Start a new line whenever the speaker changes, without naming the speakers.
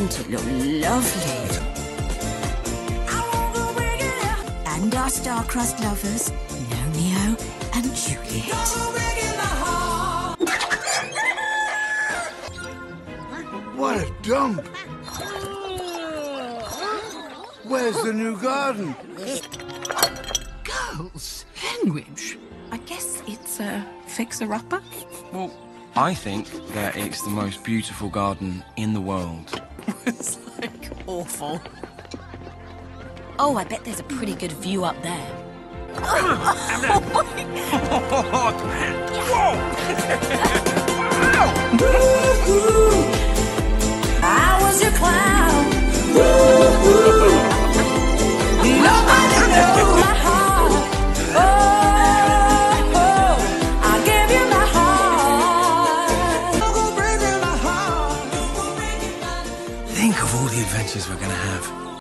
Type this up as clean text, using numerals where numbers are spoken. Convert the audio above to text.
to look lovely. And our star-crossed lovers, Gnomeo and Juliet.
What a dump! Where's the new garden?
Girls' language. I guess it's a fixer-upper.
Well, I think that it's the most beautiful garden in the world.
It's like awful.
Oh, I bet there's a pretty good view up there. I was your clown. Nobody knows my heart. Oh, I gave you my heart.
Think of all the adventures we're gonna have.